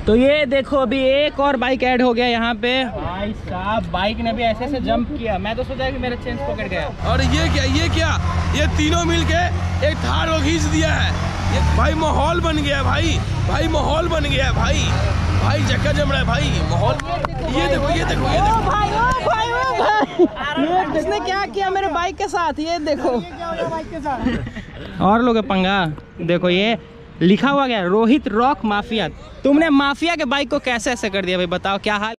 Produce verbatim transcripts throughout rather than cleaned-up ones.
तो ये देखो अभी एक और बाइक ऐड हो गया यहाँ पे। भाई साहब बाइक ने भी ऐसे से जंप किया, मैं तो सोचा कि मेरा चेंज पॉकेट गया। और ये क्या ये क्या ये तीनों मिलके एक थार को खींच दिया है। ये भाई माहौल बन गया है भाई, भाई माहौल बन गया है भाई, भाई जगह जम रहा है भाई माहौल। ये देखो ये देखो ये देखो भाई ओ भाई ओ भाई ये किसने क्या किया मेरे बाइक के साथ, ये देखो बाइक के साथ और लोग पंगा। देखो ये लिखा हुआ गया रोहित रॉक माफिया। तुमने माफिया के बाइक को कैसे ऐसे कर दिया भाई, बताओ क्या हाल।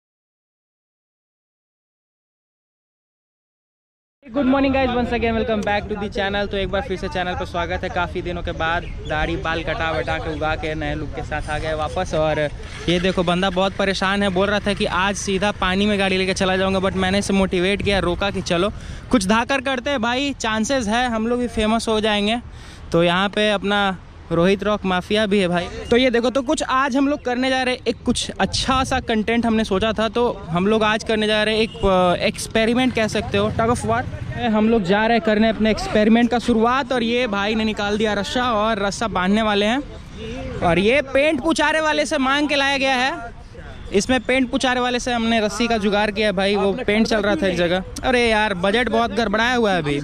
Good morning guys, once again welcome back to the channel. तो एक बार फिर से चैनल पर स्वागत है। काफ़ी दिनों के बाद दाढ़ी बाल कटा वटा के उगा के नए लुक के साथ आ गए वापस। और ये देखो बंदा बहुत परेशान है, बोल रहा था कि आज सीधा पानी में गाड़ी लेके चला जाऊंगा, बट मैंने इसे मोटिवेट किया, रोका कि चलो कुछ धाकर करते हैं भाई, चांसेस है हम लोग भी फेमस हो जाएंगे। तो यहाँ पे अपना रोहित रॉक माफिया भी है भाई। तो ये देखो, तो कुछ आज हम लोग करने जा रहे हैं, एक कुछ अच्छा सा कंटेंट हमने सोचा था, तो हम लोग आज करने जा रहे हैं एक एक्सपेरिमेंट कह सकते हो, टग ऑफ वार। हम लोग जा रहे हैं करने अपने एक्सपेरिमेंट का शुरुआत। और ये भाई ने निकाल दिया रस्सा और रस्सा बांधने वाले हैं। और ये पेंट पुचारे वाले से मांग के लाया गया है। इसमें पेंट पुचारे वाले से हमने रस्सी का जुगाड़ किया भाई, वो पेंट चल रहा था एक जगह। अरे यार बजट बहुत गड़बड़ाया हुआ है अभी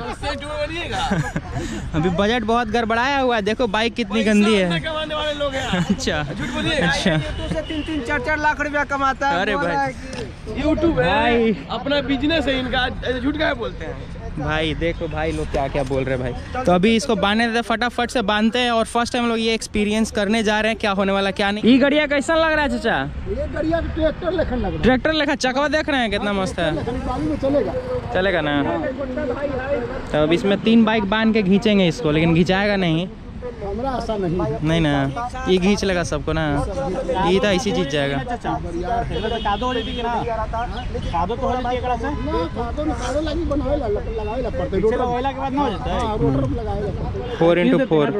अभी बजट बहुत गड़बड़ाया हुआ है। देखो बाइक कितनी गंदी है। अच्छा अच्छा तीन तीन चार चार लाख रुपया कमाता है। अरे भाई यूट्यूब है भाई, अपना बिजनेस है इनका, झूठ क्या बोलते हैं भाई। देखो भाई लोग क्या क्या बोल रहे हैं भाई। तो अभी इसको बांधने देते, फटाफट से बांधते हैं। और फर्स्ट टाइम लोग ये एक्सपीरियंस करने जा रहे हैं, क्या होने वाला क्या नहीं। ये गड़िया कैसा लग रहा है चाचा? ये गड़िया ट्रैक्टर लेखन लग रहा है। ट्रैक्टर लेखा चकवा देख रहे हैं कितना मस्त है, चलेगा चलेगा ना। तो अब इसमें तीन बाइक बांध के खींचेंगे इसको, लेकिन खिंचाएगा नहीं हमरा आशा नहीं नहीं ना, ये खींच लेगा सबको ना, ये तो ऐसी चीज जाएगा। Four into four.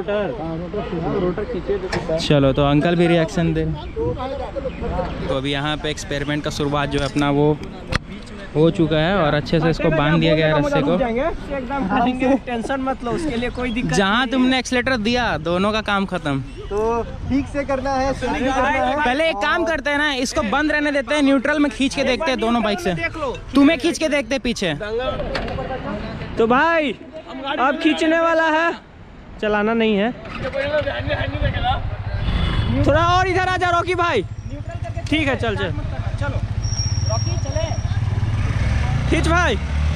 चलो तो अंकल भी रिएक्शन दे। तो अभी यहाँ पे एक्सपेरिमेंट का शुरुआत जो है अपना वो हो चुका है, और अच्छे से इसको बांध दिया गया है रस्से को। एकदम टेंशन मत लो, उसके लिए कोई दिक्कत। जहाँ तुमने एक्सीलेटर दिया दोनों का काम खत्म। तो ठीक से करना है, पहले एक काम करते हैं ना, इसको बंद रहने देते हैं, न्यूट्रल में खींच के देखते हैं दोनों बाइक से। तुम्हें खींच के देखते हैं पीछे। तो भाई अब खींचने वाला है, चलाना नहीं है। थोड़ा और इधर आ जा रॉकी भाई। ठीक है चल चल चलो रॉकी चले, खींच भाई।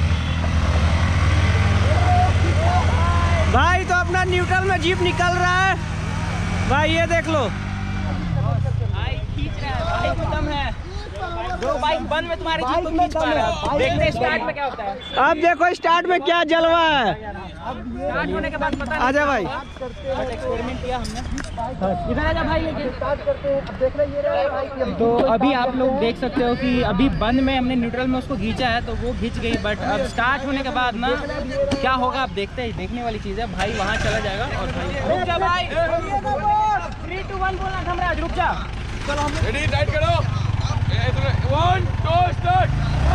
भाई तो अपना न्यूट्रल में जीप निकल रहा है भाई, ये देख लो भाई खींच रहा है भाई, खत्म है। दो बाइक बंद में तुम्हारी जीप को खींच पा रहा है। देखते हैं स्टार्ट में क्या होता है। अब देखो स्टार्ट में क्या जलवा है। स्टार्ट होने के बाद पता आजा भाई, एक्सपेरिमेंट किया हमने। इधर आजा भाई, लेकिन स्टार्ट करते हैं। अब देख रहे ये। तो अभी आप लोग देख सकते हो कि अभी बंद में हमने न्यूट्रल में उसको खींचा है, तो वो खींच गई। बट अब स्टार्ट होने के बाद ना क्या होगा आप देखते हैं, देखने वाली चीज़ है भाई। वहाँ चला जाएगा और भाई रुक जा भाई, थ्री टू वन बोलना था हमने आज, रुक जा। चलो रेडी राइट करो, वन टू स्टार्ट।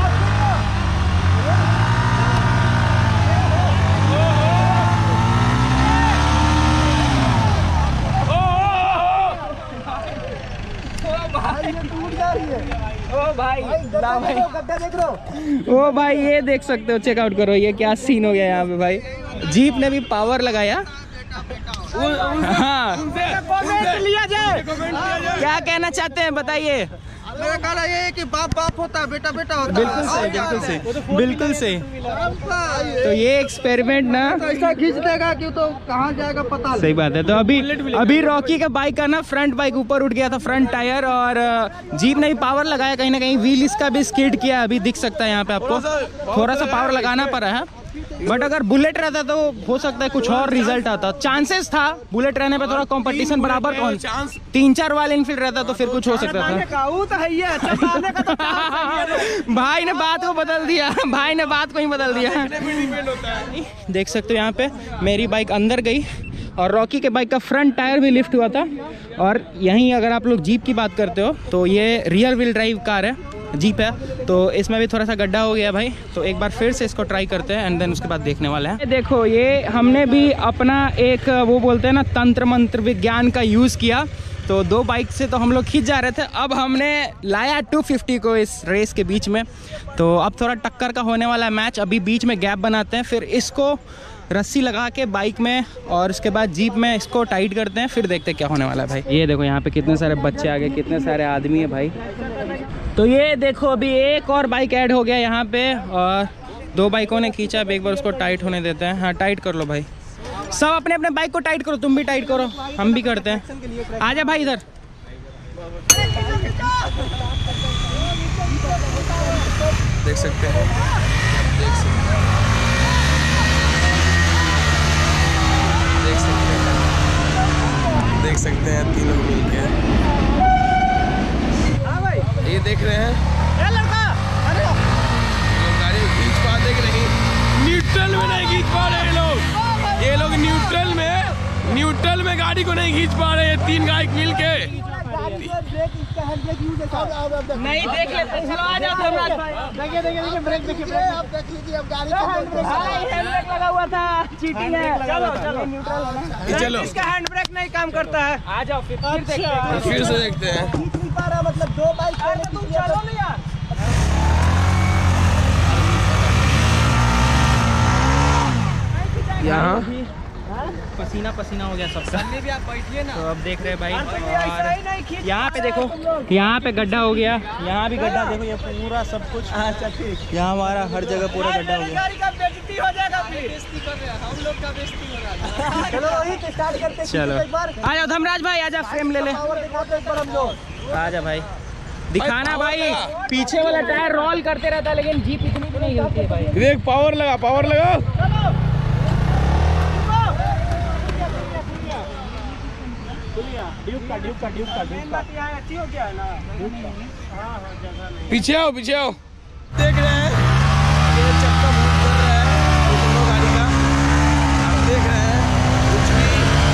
ओ भाई गड्ढा देख लो। ओ भाई ये देख सकते हो, चेकआउट करो ये क्या सीन हो गया यहाँ पे भाई। जीप ने भी पावर लगाया। हाँ कमेंट लिया जाए, क्या कहना चाहते हैं बताइए। मेरा कहना ये है कि बाप बाप होता है, बेटा बेटा होता है। बिल्कुल सही बिल्कुल सही बिल्कुल सही। तो ये एक्सपेरिमेंट ना ऐसा खींच देगा कि तो कहाँ जाएगा पता नहीं। सही बात है। तो अभी अभी रॉकी का बाइक का ना फ्रंट बाइक ऊपर उठ गया था, फ्रंट टायर, और जीप ने भी पावर लगाया कहीं ना कहीं। व्हील इसका भी स्किड किया, अभी दिख सकता है यहाँ पे आपको। थोड़ा सा पावर लगाना पड़ा है, बट अगर बुलेट रहता तो हो सकता है कुछ और रिजल्ट आता। चांसेस था बुलेट रहने पे, थोड़ा कंपटीशन बराबर कौन, तीन चार वाले इनफील्ड रहता तो फिर कुछ हो सकता था। भाई ने बात को बदल दिया, भाई ने बात को ही बदल दिया। देख सकते हो यहाँ पे मेरी बाइक अंदर गई और रॉकी के बाइक का फ्रंट टायर भी लिफ्ट हुआ था। और यहीं अगर आप लोग जीप की बात करते हो तो ये रियर व्हील ड्राइव कार है, जीप है, तो इसमें भी थोड़ा सा गड्ढा हो गया भाई। तो एक बार फिर से इसको ट्राई करते हैं एंड देन उसके बाद देखने वाला है। देखो ये हमने भी अपना एक वो बोलते हैं ना तंत्र मंत्र विज्ञान का यूज़ किया। तो दो बाइक से तो हम लोग खींच जा रहे थे। अब हमने लाया टू फिफ्टी को इस रेस के बीच में, तो अब थोड़ा टक्कर का होने वाला है मैच। अभी बीच में गैप बनाते हैं, फिर इसको रस्सी लगा के बाइक में और उसके बाद जीप में इसको टाइट करते हैं, फिर देखते हैं क्या होने वाला है भाई। ये देखो यहाँ पे कितने सारे बच्चे आ गए, कितने सारे आदमी है भाई। तो ये देखो अभी एक और बाइक ऐड हो गया यहाँ पे, और दो बाइकों ने खींचा। अब एक बार उसको टाइट होने देते हैं। हाँ टाइट कर लो भाई, सब अपने अपने बाइक को टाइट करो, तुम भी टाइट करो, हम भी करते हैं। आजा भाई इधर। देख सकते हैं, देख सकते हैं, देख सकते हैं, देख सकते हैं तीनों मिलके। ये देख रहे हैं लड़का, गाड़ी खींच पाते कि नहीं? न्यूट्रल में नहीं खींच पा रहे लोग, ये लोग न्यूट्रल में न्यूट्रल में गाड़ी को नहीं खींच पा रहे हैं तीन बाइक मिल के। नहीं देख लेते, चलो आ जाओ धर्मराज भाई। देखिए देखिए देखिए ब्रेक देखिए ब्रेक आप देख लीजिए, अब गाड़ी भाई हेलमेट लगा हुआ था, चीटिंग है। चलो चलो न्यूट्रल, चलो इसका हैंड ब्रेक नहीं काम करता है। आ जाओ फिर फिर देखते हैं। फिर से देखते हैं। खींच नहीं पा रहा, मतलब दो बाइक तुम चलो ना यार। यहाँ पसीना पसीना हो गया सबका। भी आप बैठिए ना। तो अब देख रहे हैं भाई, और यहाँ पे देखो, यहाँ पे गड्ढा हो गया, यहाँ भी गड्ढा देखो, ये पूरा सब कुछ। अच्छा ठीक, यहाँ हमारा हर जगह पूरा गड्ढा हो गया। गाड़ी का बेइज्जती हो जाएगा, फिर बेइज्जती कर रहे हैं हम लोग का, बेइज्जती हो रहा है। चलो वही स्टार्ट करते हैं। चलो एक बार आ जाओ धर्मराज भाई, आजा फ्रेम ले ले, पावर दिखाते हैं एक बार हम लोग। आजा भाई दिखाना भाई। पीछे वाला टायर रोल करते रहता है, लेकिन जीप इतनी भी नहीं हिलती है भाई। देख पावर लगा, पावर लगा। ड्यूक का ड्यूक का ड्यूक का ड्यूक का अच्छी हो गया है ना। पीछे आओ, पीछे आओ। देख रहे हैं ये चक्का मूव कर रहा है दोनों गाड़ी का, आप देख रहे हैं। कुछ भी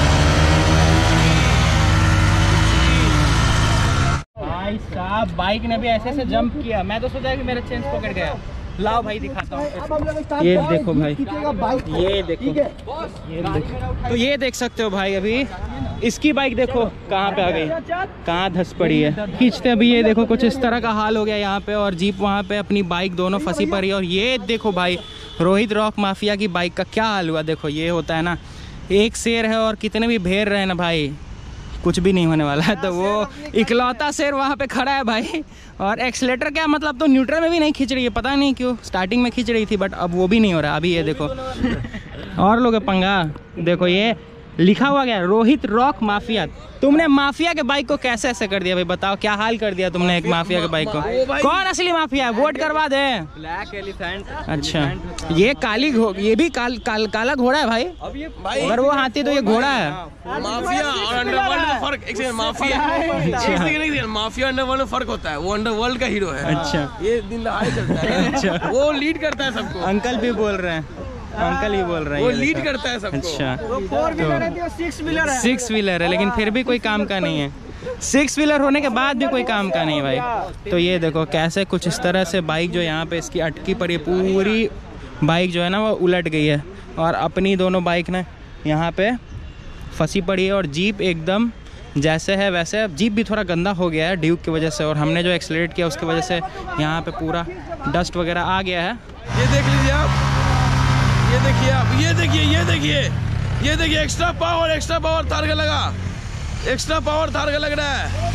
भाई साहब बाइक ने भी ऐसे ऐसे जंप किया, मैं तो सोचा कि मेरा चेंज पकड़ गया। लाओ भाई दिखाता हूँ। ये देखो भाई, ये देखो, ये देखो, तो ये देख सकते हो भाई। अभी इसकी बाइक देखो कहाँ पे आ गई, कहाँ धस पड़ी है। खींचते अभी ये देखो कुछ इस तरह का हाल हो गया यहाँ पे, और जीप वहाँ पे अपनी बाइक दोनों फंसी पड़ी है। और ये देखो भाई रोहित रॉक माफिया की बाइक का क्या हाल हुआ। देखो ये होता है ना, एक शेर है और कितने भी घेर रहे हैं ना भाई, कुछ भी नहीं होने वाला है। तो वो इकलौता शेर वहाँ पे खड़ा है भाई। और एक्सीलेटर क्या मतलब, तो न्यूट्रल में भी नहीं खींच रही है, पता नहीं क्यों। स्टार्टिंग में खींच रही थी बट अब वो भी नहीं हो रहा। अभी ये देखो और लोग पंगा देखो, ये लिखा हुआ गया रोहित रॉक माफिया। तुमने माफिया के बाइक को कैसे ऐसे कर दिया भाई, बताओ क्या हाल कर दिया तुमने एक माफिया के बाइक को। कौन असली माफिया है, वोट करवा दे। Black elephant. अच्छा ये काली घो ये भी काल, काल, काला घोड़ा है भाई। अब ये भाई अगर वो हाथी तो ये घोड़ा है। माफिया और अंडरवर्ल्ड में फर्क, एक सेकंड, माफिया एक सेकंड एक सेकंड, माफिया अंडरवर्ल्ड में फर्क होता है। वो अंडरवर्ल्ड का हीरो है। अच्छा ये दिन दहाड़े चलता है। अच्छा वो लीड करता है सबको। अंकल भी बोल रहे हैं, अंकल ही बोल रहे हैं, वो ये लीड देखो। करता है सबको। अच्छा फोर व्हीलर है तो सिक्स व्हीलर है। सिक्स व्हीलर है लेकिन फिर भी कोई काम का नहीं है। सिक्स व्हीलर होने के बाद भी कोई काम का नहीं भाई। तो ये देखो कैसे कुछ इस तरह से बाइक जो यहाँ पे इसकी अटकी पड़ी है, पूरी बाइक जो है ना वो उलट गई है, और अपनी दोनों बाइक ना यहाँ पे फंसी पड़ी है। और जीप एकदम जैसे है वैसे, अब जीप भी थोड़ा गंदा हो गया है ड्यूक की वजह से, और हमने जो एक्सीलरेट किया उसकी वजह से यहाँ पे पूरा डस्ट वगैरह आ गया है। ये देख लीजिए आप, ये देखिए आप, ये देखिए, ये देखिए, ये देखिए extra power, extra power Thar का लगा, एक्स्ट्रा पावर थार का लग रहा है।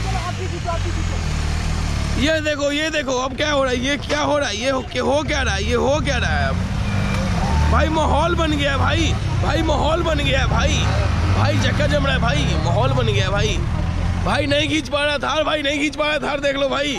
ये देखो, ये देखो अब क्या हो रहा है, ये क्या हो रहा है, ये हो, हो क्या रहा है, ये हो क्या रहा है अब भाई। माहौल बन गया है भाई, भाई माहौल बन गया है भाई, भाई चक्का जम रहा है भाई, माहौल बन गया है भाई। भाई नहीं खींच पा रहा थार, भाई नहीं खींच पा रहा थार, देख लो भाई।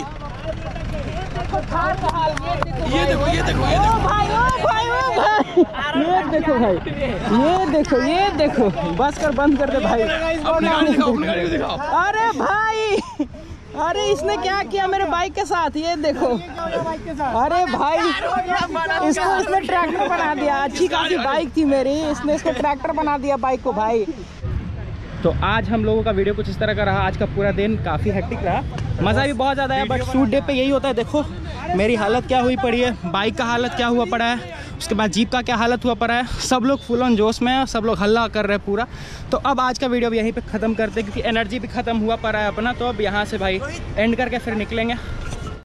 ये देखो, ये देखो, ये देखो भाई, ओ भाई, ओ भाई, ये देखो भाई, ये देखो, ये देखो, बस कर, बंद कर दे भाई। अपनी गाड़ी दिखाओ, अपनी गाड़ी को दिखाओ। अरे भाई, अरे इसने क्या किया मेरे बाइक के साथ, ये देखो। अरे भाई इसको इसने ट्रैक्टर बना दिया। अच्छी खासी बाइक थी मेरी, इसने इसको ट्रैक्टर बना दिया बाइक को भाई। तो आज हम लोगों का वीडियो कुछ इस तरह का रहा। आज का पूरा दिन काफ़ी हेक्टिक रहा, मज़ा भी बहुत ज़्यादा आया, बट शूट डे पे यही होता है। देखो मेरी हालत क्या हुई पड़ी है, बाइक का हालत क्या हुआ पड़ा है। उसके बाद जीप का क्या हालत हुआ पड़ा है, सब लोग फुल ऑन जोश में है, सब लोग हल्ला कर रहे हैं पूरा। तो अब आज का वीडियो भी यहीं पे ख़त्म करते हैं क्योंकि एनर्जी भी ख़त्म हुआ पड़ा है अपना। तो अब यहाँ से भाई एंड करके फिर निकलेंगे।